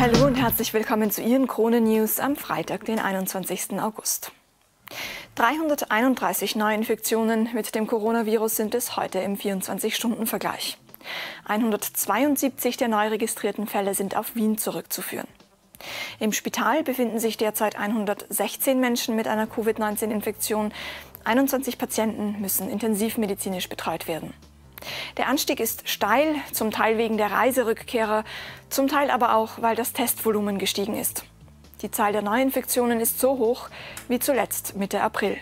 Hallo und herzlich willkommen zu Ihren Krone-News am Freitag, den 21. August. 331 Neuinfektionen mit dem Coronavirus sind es heute im 24-Stunden-Vergleich. 172 der neu registrierten Fälle sind auf Wien zurückzuführen. Im Spital befinden sich derzeit 116 Menschen mit einer Covid-19-Infektion. 21 Patienten müssen intensivmedizinisch betreut werden. Der Anstieg ist steil, zum Teil wegen der Reiserückkehrer, zum Teil aber auch, weil das Testvolumen gestiegen ist. Die Zahl der Neuinfektionen ist so hoch wie zuletzt Mitte April.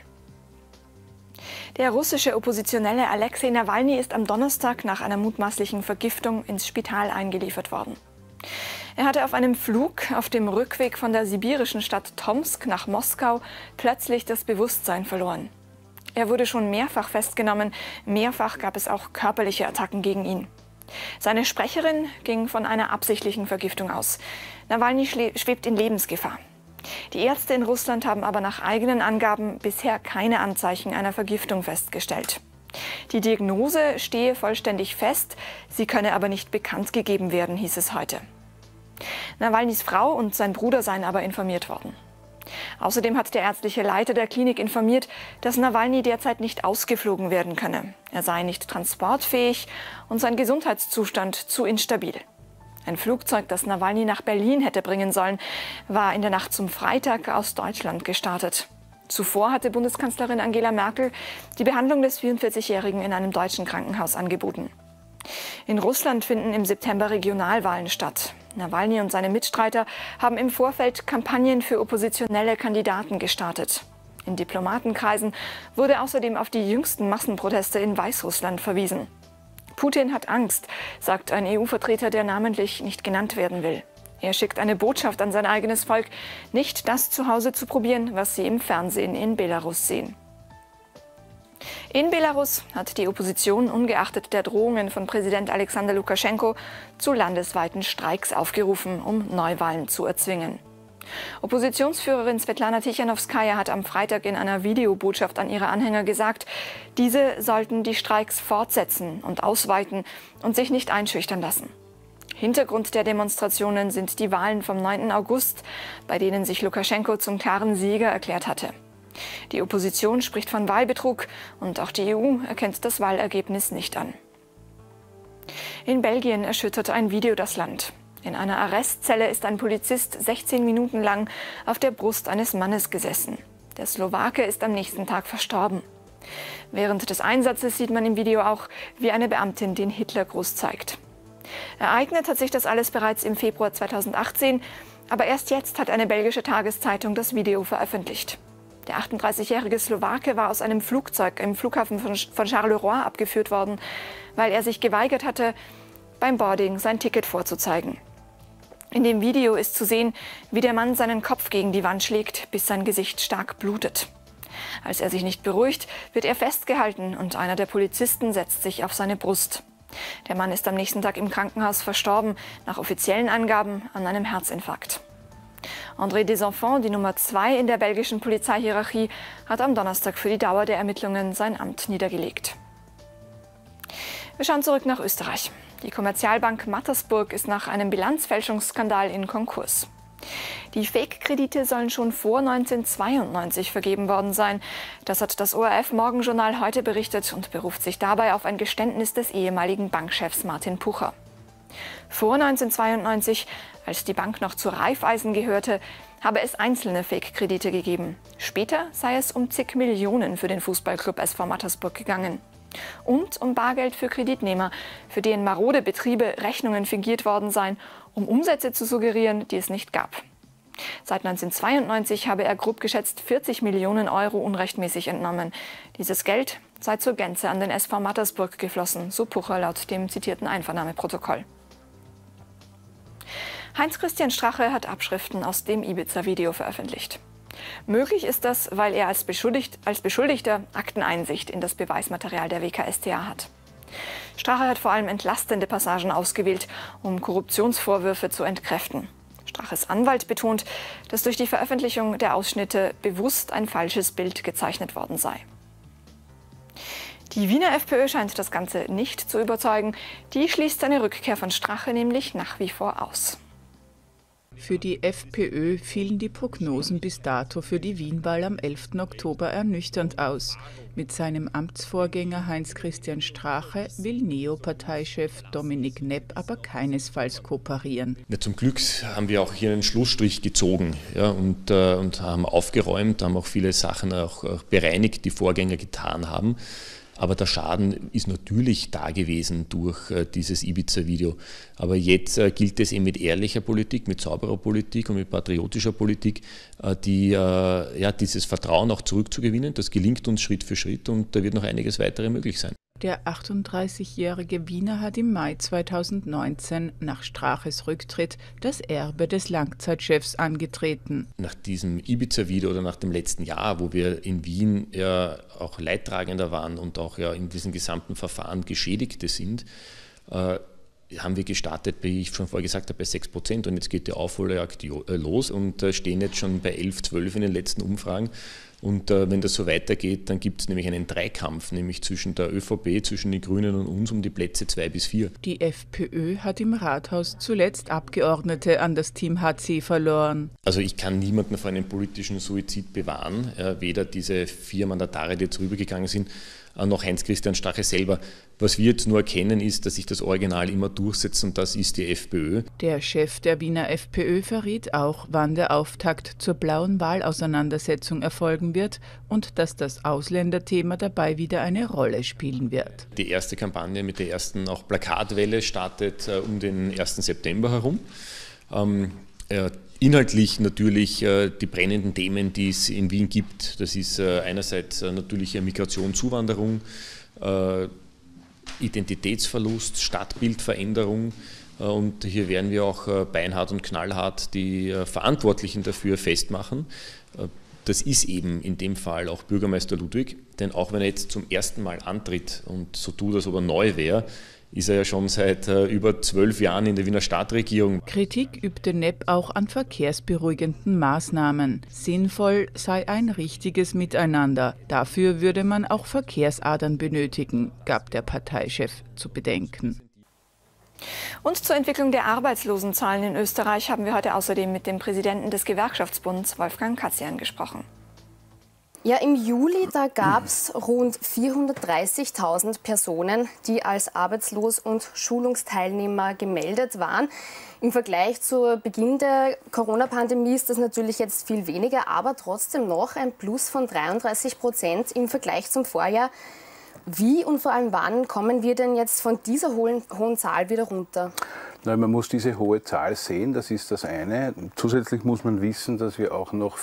Der russische Oppositionelle Alexei Nawalny ist am Donnerstag nach einer mutmaßlichen Vergiftung ins Spital eingeliefert worden. Er hatte auf einem Flug auf dem Rückweg von der sibirischen Stadt Tomsk nach Moskau plötzlich das Bewusstsein verloren. Er wurde schon mehrfach festgenommen, mehrfach gab es auch körperliche Attacken gegen ihn. Seine Sprecherin ging von einer absichtlichen Vergiftung aus. Nawalny schwebt in Lebensgefahr. Die Ärzte in Russland haben aber nach eigenen Angaben bisher keine Anzeichen einer Vergiftung festgestellt. Die Diagnose stehe vollständig fest, sie könne aber nicht bekannt gegeben werden, hieß es heute. Nawalnys Frau und sein Bruder seien aber informiert worden. Außerdem hat der ärztliche Leiter der Klinik informiert, dass Nawalny derzeit nicht ausgeflogen werden könne. Er sei nicht transportfähig und sein Gesundheitszustand zu instabil. Ein Flugzeug, das Nawalny nach Berlin hätte bringen sollen, war in der Nacht zum Freitag aus Deutschland gestartet. Zuvor hatte Bundeskanzlerin Angela Merkel die Behandlung des 44-Jährigen in einem deutschen Krankenhaus angeboten. In Russland finden im September Regionalwahlen statt. Nawalny und seine Mitstreiter haben im Vorfeld Kampagnen für oppositionelle Kandidaten gestartet. In Diplomatenkreisen wurde außerdem auf die jüngsten Massenproteste in Weißrussland verwiesen. Putin hat Angst, sagt ein EU-Vertreter, der namentlich nicht genannt werden will. Er schickt eine Botschaft an sein eigenes Volk, nicht das zu Hause zu probieren, was sie im Fernsehen in Belarus sehen. In Belarus hat die Opposition ungeachtet der Drohungen von Präsident Alexander Lukaschenko zu landesweiten Streiks aufgerufen, um Neuwahlen zu erzwingen. Oppositionsführerin Svetlana Tichanowskaja hat am Freitag in einer Videobotschaft an ihre Anhänger gesagt, diese sollten die Streiks fortsetzen und ausweiten und sich nicht einschüchtern lassen. Hintergrund der Demonstrationen sind die Wahlen vom 9. August, bei denen sich Lukaschenko zum klaren Sieger erklärt hatte. Die Opposition spricht von Wahlbetrug und auch die EU erkennt das Wahlergebnis nicht an. In Belgien erschüttert ein Video das Land. In einer Arrestzelle ist ein Polizist 16 Minuten lang auf der Brust eines Mannes gesessen. Der Slowake ist am nächsten Tag verstorben. Während des Einsatzes sieht man im Video auch, wie eine Beamtin den Hitlergruß zeigt. Ereignet hat sich das alles bereits im Februar 2018, aber erst jetzt hat eine belgische Tageszeitung das Video veröffentlicht. Der 38-jährige Slowake war aus einem Flugzeug im Flughafen von Charleroi abgeführt worden, weil er sich geweigert hatte, beim Boarding sein Ticket vorzuzeigen. In dem Video ist zu sehen, wie der Mann seinen Kopf gegen die Wand schlägt, bis sein Gesicht stark blutet. Als er sich nicht beruhigt, wird er festgehalten und einer der Polizisten setzt sich auf seine Brust. Der Mann ist am nächsten Tag im Krankenhaus verstorben, nach offiziellen Angaben an einem Herzinfarkt. André Desenfants, die Nummer 2 in der belgischen Polizeihierarchie, hat am Donnerstag für die Dauer der Ermittlungen sein Amt niedergelegt. Wir schauen zurück nach Österreich. Die Kommerzialbank Mattersburg ist nach einem Bilanzfälschungsskandal in Konkurs. Die Fake-Kredite sollen schon vor 1992 vergeben worden sein. Das hat das ORF-Morgenjournal heute berichtet und beruft sich dabei auf ein Geständnis des ehemaligen Bankchefs Martin Pucher. Vor 1992, als die Bank noch zur Raiffeisen gehörte, habe es einzelne Fake-Kredite gegeben. Später sei es um zig Millionen für den Fußballclub SV Mattersburg gegangen. Und um Bargeld für Kreditnehmer, für denen marode Betriebe Rechnungen fingiert worden seien, um Umsätze zu suggerieren, die es nicht gab. Seit 1992 habe er grob geschätzt 40 Millionen Euro unrechtmäßig entnommen. Dieses Geld sei zur Gänze an den SV Mattersburg geflossen, so Pucher laut dem zitierten Einvernahmeprotokoll. Heinz-Christian Strache hat Abschriften aus dem Ibiza-Video veröffentlicht. Möglich ist das, weil er als Beschuldigter Akteneinsicht in das Beweismaterial der WKStA hat. Strache hat vor allem entlastende Passagen ausgewählt, um Korruptionsvorwürfe zu entkräften. Straches Anwalt betont, dass durch die Veröffentlichung der Ausschnitte bewusst ein falsches Bild gezeichnet worden sei. Die Wiener FPÖ scheint das Ganze nicht zu überzeugen. Die schließt eine Rückkehr von Strache nämlich nach wie vor aus. Für die FPÖ fielen die Prognosen bis dato für die Wienwahl am 11. Oktober ernüchternd aus. Mit seinem Amtsvorgänger Heinz-Christian Strache will Neo-Parteichef Dominik Nepp aber keinesfalls kooperieren. Ja, zum Glück haben wir auch hier einen Schlussstrich gezogen, ja, und haben aufgeräumt, haben auch viele Sachen auch bereinigt, die Vorgänger getan haben. Aber der Schaden ist natürlich da gewesen durch dieses Ibiza-Video. Aber jetzt gilt es eben mit ehrlicher Politik, mit sauberer Politik und mit patriotischer Politik, dieses Vertrauen auch zurückzugewinnen. Das gelingt uns Schritt für Schritt und da wird noch einiges weitere möglich sein. Der 38-jährige Wiener hat im Mai 2019 nach Straches Rücktritt das Erbe des Langzeitchefs angetreten. Nach diesem Ibiza-Video oder nach dem letzten Jahr, wo wir in Wien ja auch Leidtragender waren und auch ja in diesem gesamten Verfahren Geschädigte sind, haben wir gestartet, wie ich schon vorher gesagt habe, bei 6% und jetzt geht die Aufholjagd los und stehen jetzt schon bei 11, 12 in den letzten Umfragen. Und wenn das so weitergeht, dann gibt es nämlich einen Dreikampf, nämlich zwischen der ÖVP, zwischen den Grünen und uns um die Plätze 2 bis 4. Die FPÖ hat im Rathaus zuletzt Abgeordnete an das Team HC verloren. Also ich kann niemanden vor einem politischen Suizid bewahren, weder diese 4 Mandatare, die jetzt rübergegangen sind, noch Heinz-Christian Strache selber. Was wir jetzt nur erkennen, ist, dass sich das Original immer durchsetzt und das ist die FPÖ. Der Chef der Wiener FPÖ verriet auch, wann der Auftakt zur blauen Wahlauseinandersetzung erfolgen wird und dass das Ausländerthema dabei wieder eine Rolle spielen wird. Die erste Kampagne mit der ersten auch Plakatwelle startet um den 1. September herum. Inhaltlich natürlich die brennenden Themen, die es in Wien gibt. Das ist einerseits natürlich Migration, Zuwanderung, Identitätsverlust, Stadtbildveränderung. Und hier werden wir auch beinhart und knallhart die Verantwortlichen dafür festmachen. Das ist eben in dem Fall auch Bürgermeister Ludwig, denn auch wenn er jetzt zum ersten Mal antritt und so tut, als ob er neu wäre, ist er ja schon seit über 12 Jahren in der Wiener Stadtregierung. Kritik übte Nepp auch an verkehrsberuhigenden Maßnahmen. Sinnvoll sei ein richtiges Miteinander. Dafür würde man auch Verkehrsadern benötigen, gab der Parteichef zu bedenken. Und zur Entwicklung der Arbeitslosenzahlen in Österreich haben wir heute außerdem mit dem Präsidenten des Gewerkschaftsbunds, Wolfgang Katzian, gesprochen. Ja, im Juli, da gab es rund 430.000 Personen, die als arbeitslos und Schulungsteilnehmer gemeldet waren. Im Vergleich zu Beginn der Corona-Pandemie ist das natürlich jetzt viel weniger, aber trotzdem noch ein Plus von 33% im Vergleich zum Vorjahr. Wie und vor allem wann kommen wir denn jetzt von dieser hohen Zahl wieder runter? Na, man muss diese hohe Zahl sehen, das ist das eine. Zusätzlich muss man wissen, dass wir auch noch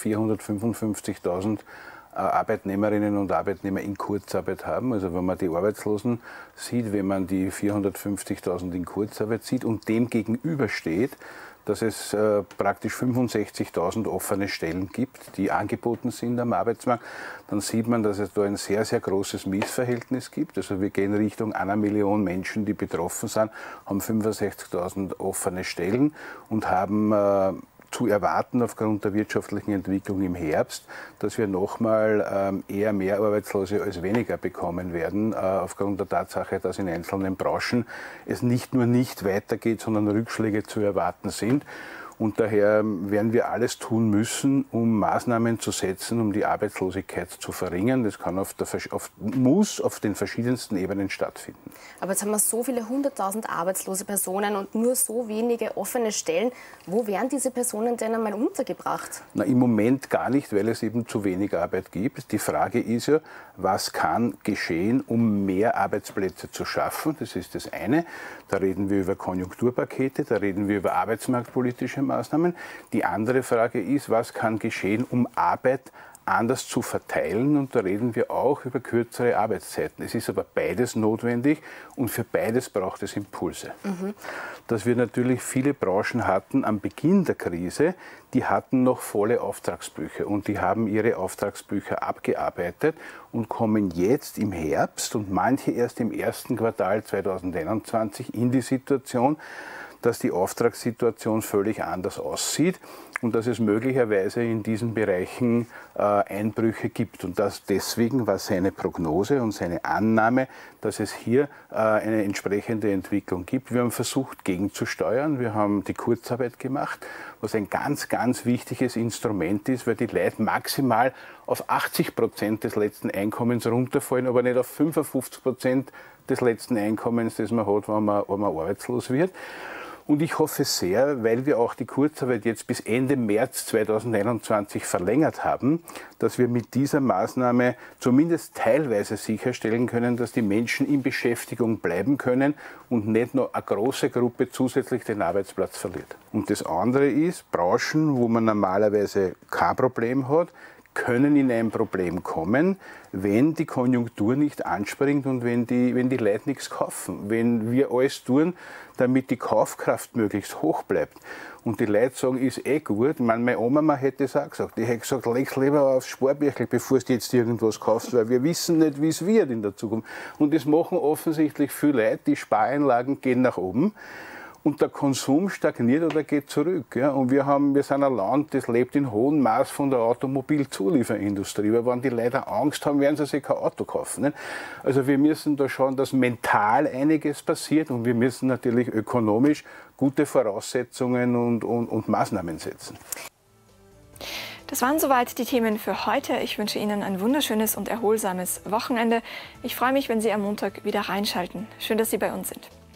455.000 Arbeitnehmerinnen und Arbeitnehmer in Kurzarbeit haben. Also wenn man die Arbeitslosen sieht, wenn man die 450.000 in Kurzarbeit sieht und dem gegenübersteht, dass es praktisch 65.000 offene Stellen gibt, die angeboten sind am Arbeitsmarkt, dann sieht man, dass es da ein sehr, sehr großes Missverhältnis gibt. Also wir gehen Richtung 1 Million Menschen, die betroffen sind, haben 65.000 offene Stellen und haben zu erwarten aufgrund der wirtschaftlichen Entwicklung im Herbst, dass wir nochmal eher mehr Arbeitslose als weniger bekommen werden, aufgrund der Tatsache, dass in einzelnen Branchen es nicht nur nicht weitergeht, sondern Rückschläge zu erwarten sind. Und daher werden wir alles tun müssen, um Maßnahmen zu setzen, um die Arbeitslosigkeit zu verringern. Das kann muss auf den verschiedensten Ebenen stattfinden. Aber jetzt haben wir so viele 100.000 arbeitslose Personen und nur so wenige offene Stellen. Wo werden diese Personen denn einmal untergebracht? Na, im Moment gar nicht, weil es eben zu wenig Arbeit gibt. Die Frage ist ja, was kann geschehen, um mehr Arbeitsplätze zu schaffen? Das ist das eine. Da reden wir über Konjunkturpakete, da reden wir über arbeitsmarktpolitische Maßnahmen. Die andere Frage ist, was kann geschehen, um Arbeit anders zu verteilen? Und da reden wir auch über kürzere Arbeitszeiten. Es ist aber beides notwendig und für beides braucht es Impulse. Dass wir natürlich viele Branchen hatten am Beginn der Krise, die hatten noch volle Auftragsbücher und die haben ihre Auftragsbücher abgearbeitet und kommen jetzt im Herbst und manche erst im ersten Quartal 2021 in die Situation, dass die Auftragssituation völlig anders aussieht und dass es möglicherweise in diesen Bereichen Einbrüche gibt. Und deswegen war seine Prognose und seine Annahme, dass es hier eine entsprechende Entwicklung gibt. Wir haben versucht, gegenzusteuern. Wir haben die Kurzarbeit gemacht, was ein ganz, ganz wichtiges Instrument ist, weil die Leute maximal auf 80% des letzten Einkommens runterfallen, aber nicht auf 55% des letzten Einkommens, das man hat, wenn man arbeitslos wird. Und ich hoffe sehr, weil wir auch die Kurzarbeit jetzt bis Ende März 2021 verlängert haben, dass wir mit dieser Maßnahme zumindest teilweise sicherstellen können, dass die Menschen in Beschäftigung bleiben können und nicht noch eine große Gruppe zusätzlich den Arbeitsplatz verliert. Und das andere ist, Branchen, wo man normalerweise kein Problem hat, können in ein Problem kommen, wenn die Konjunktur nicht anspringt und wenn die Leute nichts kaufen. Wenn wir alles tun, damit die Kaufkraft möglichst hoch bleibt. Und die Leute sagen, ist eh gut. Meine Oma hätte es auch gesagt. Ich hätte gesagt, leg's lieber aufs Sparbüchel, bevor du jetzt irgendwas kaufst, weil wir wissen nicht, wie es wird in der Zukunft. Und das machen offensichtlich viele Leute. Die Spareinlagen gehen nach oben. Und der Konsum stagniert oder geht zurück. Ja? Und wir sind ein Land, das lebt in hohem Maß von der Automobilzulieferindustrie. Weil wenn die Leute Angst haben, werden sie sich kein Auto kaufen. Nicht? Also wir müssen da schauen, dass mental einiges passiert und wir müssen natürlich ökonomisch gute Voraussetzungen und Maßnahmen setzen. Das waren soweit die Themen für heute. Ich wünsche Ihnen ein wunderschönes und erholsames Wochenende. Ich freue mich, wenn Sie am Montag wieder reinschalten. Schön, dass Sie bei uns sind.